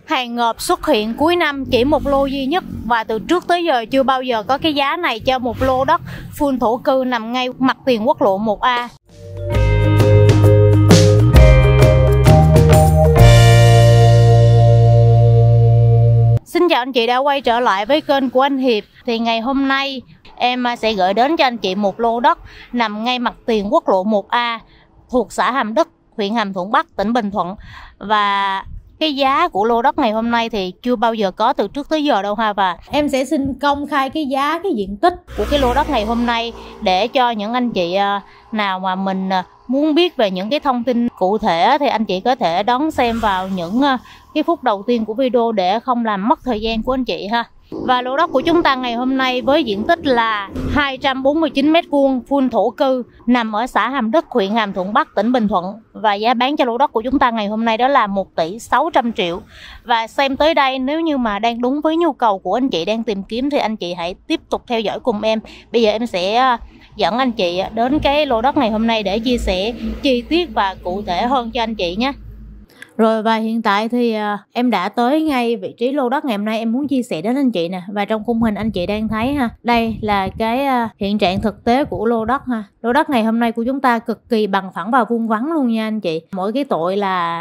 Hàng ngộp xuất hiện cuối năm chỉ một lô duy nhất và từ trước tới giờ chưa bao giờ có cái giá này cho một lô đất full thổ cư nằm ngay mặt tiền quốc lộ 1A. Xin chào anh chị đã quay trở lại với kênh của anh Hiệp. Thì ngày hôm nay em sẽ gửi đến cho anh chị một lô đất nằm ngay mặt tiền quốc lộ 1A thuộc xã Hàm Đức, huyện Hàm Thuận Bắc, tỉnh Bình Thuận. Và cái giá của lô đất ngày hôm nay thì chưa bao giờ có từ trước tới giờ đâu ha. Và em sẽ xin công khai cái giá, cái diện tích của cái lô đất ngày hôm nay để cho những anh chị nào mà mình muốn biết về những cái thông tin cụ thể thì anh chị có thể đón xem vào những cái phút đầu tiên của video để không làm mất thời gian của anh chị ha. Và lô đất của chúng ta ngày hôm nay với diện tích là 249 m² full thổ cư nằm ở xã Hàm Đức, huyện Hàm Thuận Bắc, tỉnh Bình Thuận. Và giá bán cho lô đất của chúng ta ngày hôm nay đó là 1 tỷ 600 triệu. Và xem tới đây, nếu như mà đang đúng với nhu cầu của anh chị đang tìm kiếm thì anh chị hãy tiếp tục theo dõi cùng em. Bây giờ em sẽ dẫn anh chị đến cái lô đất ngày hôm nay để chia sẻ chi tiết và cụ thể hơn cho anh chị nhé. Rồi, và hiện tại thì em đã tới ngay vị trí lô đất ngày hôm nay em muốn chia sẻ đến anh chị nè. Và trong khung hình anh chị đang thấy ha, đây là cái hiện trạng thực tế của lô đất ha. Lô đất ngày hôm nay của chúng ta cực kỳ bằng phẳng và vuông vắn luôn nha anh chị. Mỗi cái tội là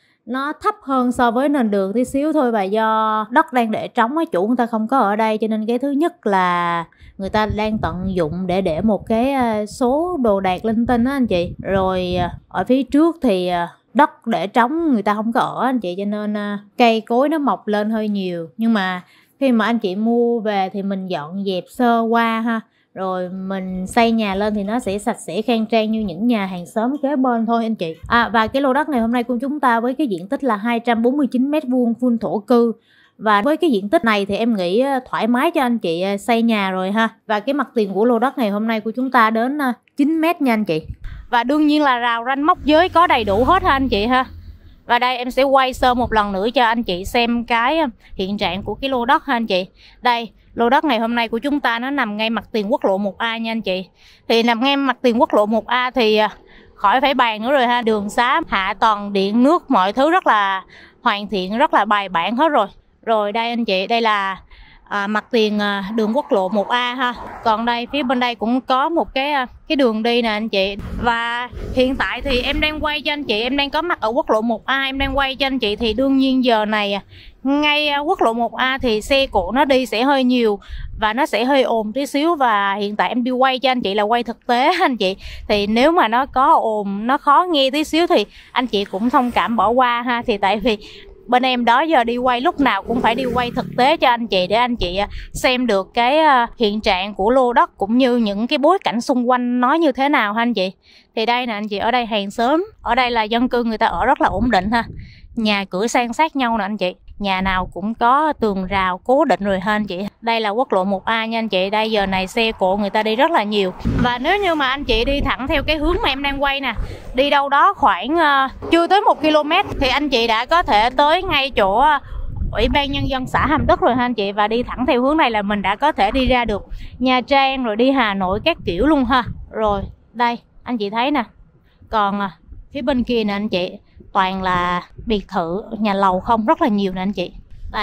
nó thấp hơn so với nền đường tí xíu thôi. Và do đất đang để trống, chủ người ta không có ở đây, cho nên cái thứ nhất là người ta đang tận dụng để một cái số đồ đạc linh tinh á anh chị. Rồi ở phía trước thì đất để trống người ta không có ở anh chị, cho nên cây cối nó mọc lên hơi nhiều. Nhưng mà khi mà anh chị mua về thì mình dọn dẹp sơ qua ha, rồi mình xây nhà lên thì nó sẽ sạch sẽ khang trang như những nhà hàng xóm kế bên thôi anh chị. Và cái lô đất ngày hôm nay của chúng ta với cái diện tích là 249 m² full thổ cư. Và với cái diện tích này thì em nghĩ thoải mái cho anh chị xây nhà rồi ha. Và cái mặt tiền của lô đất ngày hôm nay của chúng ta đến 9 m nha anh chị. Và đương nhiên là rào ranh mốc giới có đầy đủ hết ha anh chị ha. Và đây em sẽ quay sơ một lần nữa cho anh chị xem cái hiện trạng của cái lô đất ha anh chị. Đây, lô đất ngày hôm nay của chúng ta nó nằm ngay mặt tiền quốc lộ 1A nha anh chị. Thì nằm ngay mặt tiền quốc lộ 1A thì khỏi phải bàn nữa rồi ha. Đường xá, hạ tầng, điện nước, mọi thứ rất là hoàn thiện, rất là bài bản hết rồi. Rồi đây anh chị, đây là mặt tiền đường quốc lộ 1A ha. Còn đây, phía bên đây cũng có một cái đường đi nè anh chị. Và hiện tại thì em đang quay cho anh chị, em đang có mặt ở quốc lộ 1A, em đang quay cho anh chị. Thì đương nhiên giờ này ngay quốc lộ 1A thì xe cộ nó đi sẽ hơi nhiều và nó sẽ hơi ồn tí xíu. Và hiện tại em đi quay cho anh chị là quay thực tế anh chị. Thì nếu mà nó có ồn, nó khó nghe tí xíu thì anh chị cũng thông cảm bỏ qua ha. Thì tại vì bên em đó giờ đi quay lúc nào cũng phải đi quay thực tế cho anh chị để anh chị xem được cái hiện trạng của lô đất cũng như những cái bối cảnh xung quanh nó như thế nào ha anh chị. Thì đây nè anh chị, ở đây hàng xóm, ở đây là dân cư người ta ở rất là ổn định ha. Nhà cửa san sát nhau nè anh chị. Nhà nào cũng có tường rào cố định rồi ha anh chị. Đây là quốc lộ 1A nha anh chị. Đây giờ này xe cộ người ta đi rất là nhiều. Và nếu như mà anh chị đi thẳng theo cái hướng mà em đang quay nè, đi đâu đó khoảng chưa tới 1 km thì anh chị đã có thể tới ngay chỗ Ủy ban Nhân dân xã Hàm Đức rồi ha anh chị. Và đi thẳng theo hướng này là mình đã có thể đi ra được Nha Trang rồi đi Hà Nội các kiểu luôn ha. Rồi đây anh chị thấy nè. Còn phía bên kia nè anh chị, toàn là biệt thự, nhà lầu không, rất là nhiều nè anh chị. Đây.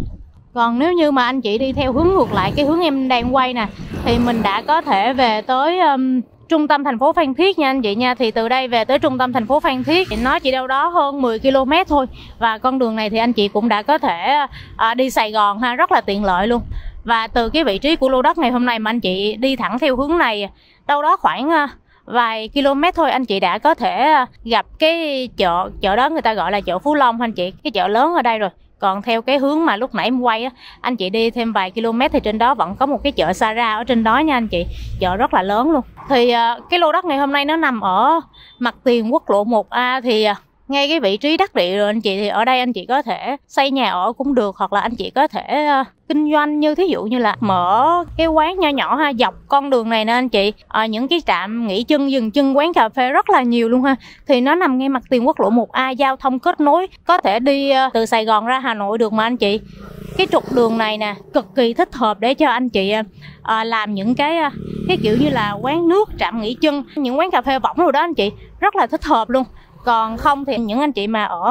Còn nếu như mà anh chị đi theo hướng ngược lại cái hướng em đang quay nè thì mình đã có thể về tới trung tâm thành phố Phan Thiết nha anh chị nha. Thì từ đây về tới trung tâm thành phố Phan Thiết thì nó chỉ đâu đó hơn 10 km thôi. Và con đường này thì anh chị cũng đã có thể đi Sài Gòn ha, rất là tiện lợi luôn. Và từ cái vị trí của lô đất ngày hôm nay mà anh chị đi thẳng theo hướng này đâu đó khoảng vài km thôi anh chị đã có thể gặp cái chợ đó người ta gọi là chợ Phú Long anh chị, cái chợ lớn ở đây rồi. Còn theo cái hướng mà lúc nãy em quay á, anh chị đi thêm vài km thì trên đó vẫn có một cái chợ Sara ở trên đó nha anh chị, chợ rất là lớn luôn. Thì cái lô đất ngày hôm nay nó nằm ở mặt tiền quốc lộ 1A thì ngay cái vị trí đắc địa rồi anh chị. Thì ở đây anh chị có thể xây nhà ở cũng được, hoặc là anh chị có thể kinh doanh, như thí dụ như là mở cái quán nho nhỏ ha, dọc con đường này nè anh chị. Những cái trạm nghỉ chân, dừng chân, quán cà phê rất là nhiều luôn ha. Thì nó nằm ngay mặt tiền quốc lộ 1A, giao thông kết nối, có thể đi từ Sài Gòn ra Hà Nội được mà anh chị. Cái trục đường này nè cực kỳ thích hợp để cho anh chị làm những cái kiểu như là quán nước, trạm nghỉ chân, những quán cà phê võng rồi đó anh chị, rất là thích hợp luôn. Còn không thì những anh chị mà ở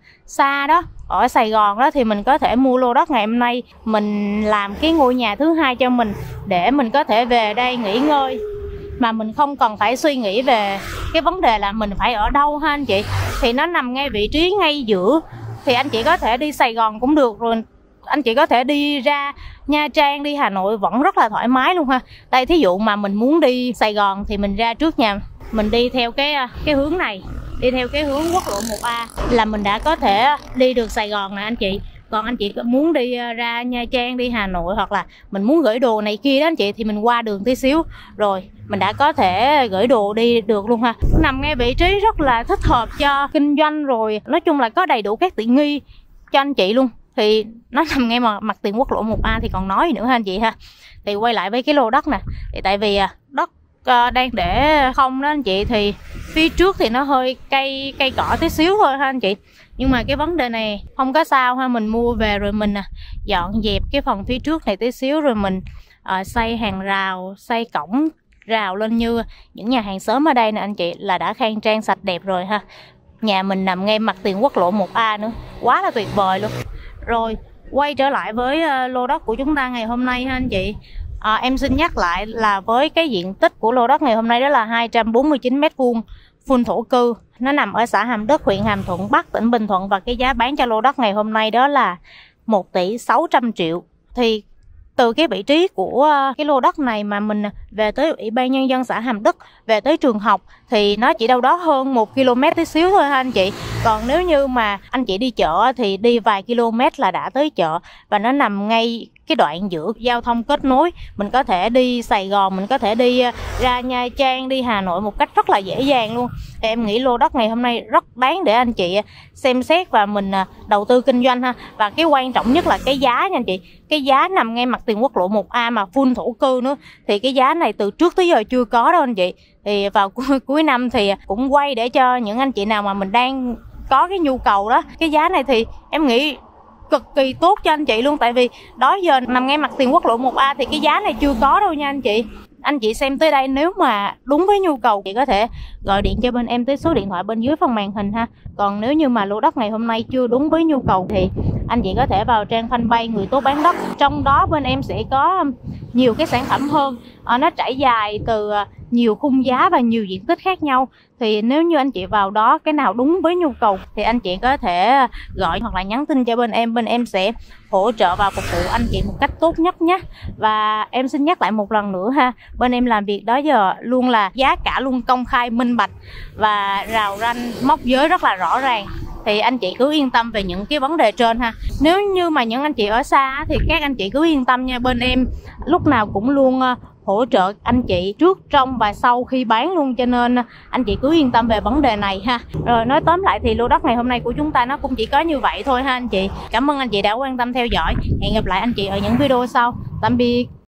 xa đó, ở Sài Gòn đó, thì mình có thể mua lô đất ngày hôm nay, mình làm cái ngôi nhà thứ hai cho mình để mình có thể về đây nghỉ ngơi, mà mình không cần phải suy nghĩ về cái vấn đề là mình phải ở đâu ha anh chị. Thì nó nằm ngay vị trí ngay giữa, thì anh chị có thể đi Sài Gòn cũng được, rồi anh chị có thể đi ra Nha Trang, đi Hà Nội vẫn rất là thoải mái luôn ha. Đây thí dụ mà mình muốn đi Sài Gòn thì mình ra trước nhà, mình đi theo cái hướng này, đi theo cái hướng quốc lộ 1A là mình đã có thể đi được Sài Gòn nè anh chị. Còn anh chị muốn đi ra Nha Trang, đi Hà Nội, hoặc là mình muốn gửi đồ này kia đó anh chị, thì mình qua đường tí xíu rồi mình đã có thể gửi đồ đi được luôn ha. Nằm ngay vị trí rất là thích hợp cho kinh doanh, rồi nói chung là có đầy đủ các tiện nghi cho anh chị luôn. Thì nó nằm ngay mặt tiền quốc lộ 1A thì còn nói gì nữa ha anh chị ha. Thì quay lại với cái lô đất nè, thì tại vì đất đang để không đó anh chị, thì phía trước thì nó hơi cây cỏ tí xíu thôi ha anh chị. Nhưng mà cái vấn đề này không có sao ha, mình mua về rồi mình dọn dẹp cái phần phía trước này tí xíu, rồi mình xây hàng rào, xây cổng rào lên như những nhà hàng xóm ở đây nè anh chị, là đã khang trang sạch đẹp rồi ha. Nhà mình nằm ngay mặt tiền quốc lộ 1A nữa, quá là tuyệt vời luôn. Rồi quay trở lại với lô đất của chúng ta ngày hôm nay ha anh chị. Em xin nhắc lại là với cái diện tích của lô đất ngày hôm nay đó là 249 m2 full thổ cư. Nó nằm ở xã Hàm Đức, huyện Hàm Thuận Bắc, tỉnh Bình Thuận, và cái giá bán cho lô đất ngày hôm nay đó là 1 tỷ 600 triệu. Thì từ cái vị trí của cái lô đất này mà mình về tới Ủy ban Nhân dân xã Hàm Đức, về tới trường học thì nó chỉ đâu đó hơn 1 km tí xíu thôi ha anh chị. Còn nếu như mà anh chị đi chợ thì đi vài km là đã tới chợ, và nó nằm ngay cái đoạn giữa giao thông kết nối. Mình có thể đi Sài Gòn, mình có thể đi ra Nha Trang, đi Hà Nội một cách rất là dễ dàng luôn. Thì em nghĩ lô đất ngày hôm nay rất đáng để anh chị xem xét và mình đầu tư kinh doanh ha. Và cái quan trọng nhất là cái giá nha anh chị. Cái giá nằm ngay mặt tiền quốc lộ 1A mà full thổ cư nữa, thì cái giá này từ trước tới giờ chưa có đâu anh chị. Thì vào cuối năm thì cũng quay để cho những anh chị nào mà mình đang có cái nhu cầu đó. Cái giá này thì em nghĩ cực kỳ tốt cho anh chị luôn, tại vì đó giờ nằm ngay mặt tiền quốc lộ 1A thì cái giá này chưa có đâu nha anh chị. Anh chị xem tới đây, nếu mà đúng với nhu cầu chị có thể gọi điện cho bên em tới số điện thoại bên dưới phần màn hình ha. Còn nếu như mà lô đất ngày hôm nay chưa đúng với nhu cầu thì anh chị có thể vào trang fanpage Người Tốt Bán Đất. Trong đó bên em sẽ có nhiều cái sản phẩm hơn, nó trải dài từ nhiều khung giá và nhiều diện tích khác nhau. Thì nếu như anh chị vào đó cái nào đúng với nhu cầu thì anh chị có thể gọi hoặc là nhắn tin cho bên em sẽ hỗ trợ và phục vụ anh chị một cách tốt nhất nhé. Và em xin nhắc lại một lần nữa ha, bên em làm việc đó giờ luôn là giá cả luôn công khai minh bạch và rào ranh mốc giới rất là rõ ràng. Thì anh chị cứ yên tâm về những cái vấn đề trên ha. Nếu như mà những anh chị ở xa thì các anh chị cứ yên tâm nha, bên em lúc nào cũng luôn hỗ trợ anh chị trước, trong và sau khi bán luôn, cho nên anh chị cứ yên tâm về vấn đề này ha. Rồi nói tóm lại thì lô đất ngày hôm nay của chúng ta nó cũng chỉ có như vậy thôi ha anh chị. Cảm ơn anh chị đã quan tâm theo dõi. Hẹn gặp lại anh chị ở những video sau. Tạm biệt.